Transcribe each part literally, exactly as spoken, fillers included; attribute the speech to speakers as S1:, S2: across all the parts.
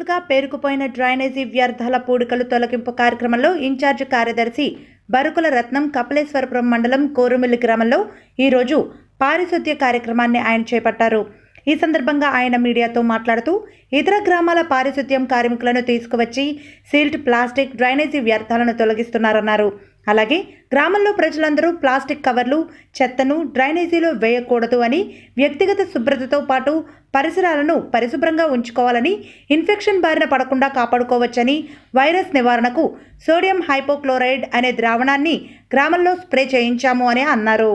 S1: రోజులుగా పేరుకుపోయిన డ్రైనేజీ వ్యర్థాల పూడికలు తొలగింపు కార్యక్రమంలో ఇన్ఛార్జ్ కార్యదర్శి బరుకుల రత్నం కపిలేశ్వరపురం మండలం కోరుమిల్లి గ్రామంలో ఈరోజు పారిశుద్ధ్య కార్యక్రమాన్ని ఆయన చేపట్టారు. ఈ సందర్భంగా ఆయన మీడియాతో మాట్లాడుతూ ఇతర గ్రామాల పారిశుద్ధ్యం కార్మికులను తీసుకువచ్చి సిల్ట్, ప్లాస్టిక్, డ్రైనేజీ వ్యర్థాలను తొలగిస్తున్నారన్నారు. అలాగే గ్రామంలో ప్రజలందరూ ప్లాస్టిక్ కవర్లు, చెత్తను డ్రైనేజీలో వేయకూడదు అని, వ్యక్తిగత శుభ్రతతో పాటు పరిసరాలను పరిశుభ్రంగా ఉంచుకోవాలని, ఇన్ఫెక్షన్ బారిన పడకుండా కాపాడుకోవచ్చని, వైరస్ నివారణకు సోడియం హైపోక్లోరైడ్ అనే ద్రావణాన్ని గ్రామంలో స్ప్రే చేయించాము అని అన్నారు.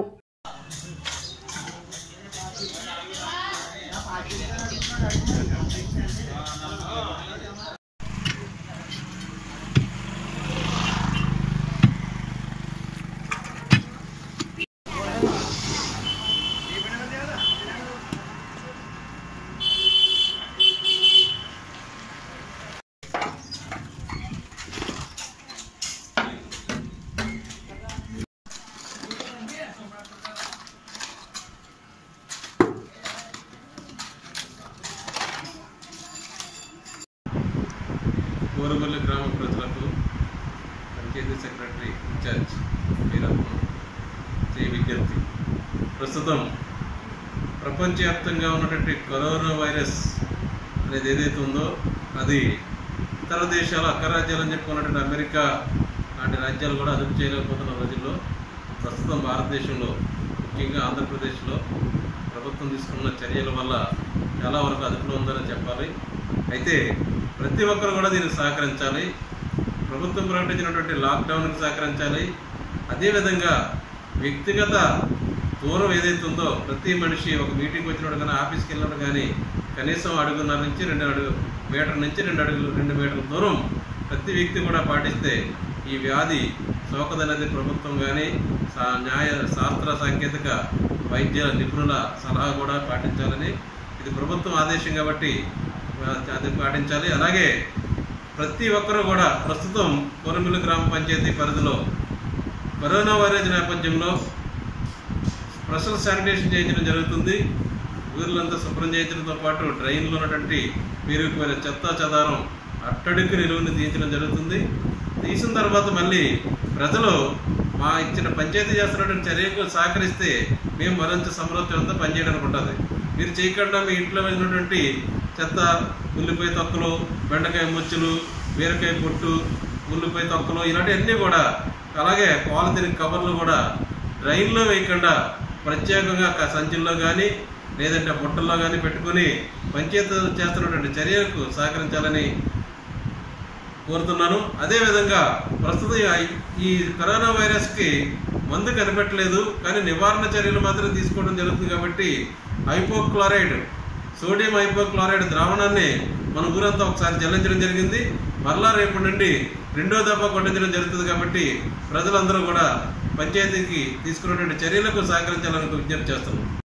S2: కోరుమిల్లి గ్రామ ప్రజలకు పంచాయతీ సెక్రటరీ ఇన్ఛార్జ్ వీరప్పన్ చే విజ్ఞప్తి. ప్రస్తుతం ప్రపంచవ్యాప్తంగా ఉన్నటువంటి కరోనా వైరస్ అనేది ఏదైతే ఉందో అది ఇతర దేశాలు, అక్క రాజ్యాలని చెప్పుకున్నటువంటి అమెరికా లాంటి రాజ్యాలు కూడా అదుపు చేయలేకపోతున్న రోజుల్లో ప్రస్తుతం భారతదేశంలో, ముఖ్యంగా ఆంధ్రప్రదేశ్లో ప్రభుత్వం తీసుకున్న చర్యల వల్ల చాలా వరకు అదుపులో ఉందని చెప్పాలి. అయితే ప్రతి ఒక్కరు కూడా దీనికి సహకరించాలి. ప్రభుత్వం ప్రకటించినటువంటి లాక్డౌన్కి సహకరించాలి. అదేవిధంగా వ్యక్తిగత దూరం ఏదైతే ఉందో ప్రతి మనిషి ఒక మీటింగ్కి వచ్చినప్పుడు కానీ, ఆఫీస్కి వెళ్ళినప్పుడు కానీ కనీసం అడుగున్నర నుంచి రెండు అడుగు మీటర్ నుంచి రెండు అడుగులు రెండు మీటర్ల దూరం ప్రతి వ్యక్తి కూడా పాటిస్తే ఈ వ్యాధి సోకదనేది ప్రభుత్వం కానీ, న్యాయ శాస్త్ర సాంకేతిక వైద్య నిపుణుల సలహా కూడా పాటించాలని, ఇది ప్రభుత్వం ఆదేశం కాబట్టి అది పాటించాలి. అలాగే ప్రతి ఒక్కరూ కూడా ప్రస్తుతం కోరుమిల్లి గ్రామ పంచాయతీ పరిధిలో కరోనా వైరస్ నేపథ్యంలో స్పెషల్ శానిటేషన్ చేయించడం జరుగుతుంది. ఊర్లంతా శుభ్రం చేయించడంతో పాటు డ్రైన్లో ఉన్నటువంటి పేరుకుపోయిన చెత్త చెదారం అట్టడుగు నిలువుని తీయించడం జరుగుతుంది. తీసిన తర్వాత మళ్ళీ ప్రజలు మా ఇచ్చిన పంచాయతీ చేస్తున్నటువంటి చర్యకు సహకరిస్తే మేము మరింత సమృద్ధితో పనిచేయడానికి ఉంటుంది. మీరు చేయకుండా మీ ఇంట్లో వెళ్ళినటువంటి చెత్త, ఉల్లిపాయ తొక్కలు, బెండకాయ ముచ్చులు, బీరకాయ పొట్టు, ఉల్లిపాయ తొక్కలు ఇలాంటివన్నీ కూడా, అలాగే పాలిథిన్ కవర్లు కూడా డ్రైన్లో వేయకుండా ప్రత్యేకంగా సంచుల్లో కానీ లేదంటే బుట్టల్లో కానీ పెట్టుకుని పంచాయతీ చేస్తున్నటువంటి చర్యలకు సహకరించాలని కోరుతున్నాను. అదేవిధంగా ప్రస్తుతం ఈ కరోనా వైరస్కి మందు కనిపెట్టలేదు, కానీ నివారణ చర్యలు మాత్రం తీసుకోవడం జరుగుతుంది. కాబట్టి హైపోక్లోరైడ్, సోడియం హైపోక్లోరైడ్ ద్రావణాన్ని మన ఊరంతా ఒకసారి చెల్లించడం జరిగింది. మరలా రేపు నుండి రెండో దఫా కొట్టించడం జరుగుతుంది. కాబట్టి ప్రజలందరూ కూడా పంచాయతీకి తీసుకున్నటువంటి చర్యలకు సహకరించాలని విజ్ఞప్తి చేస్తున్నాం.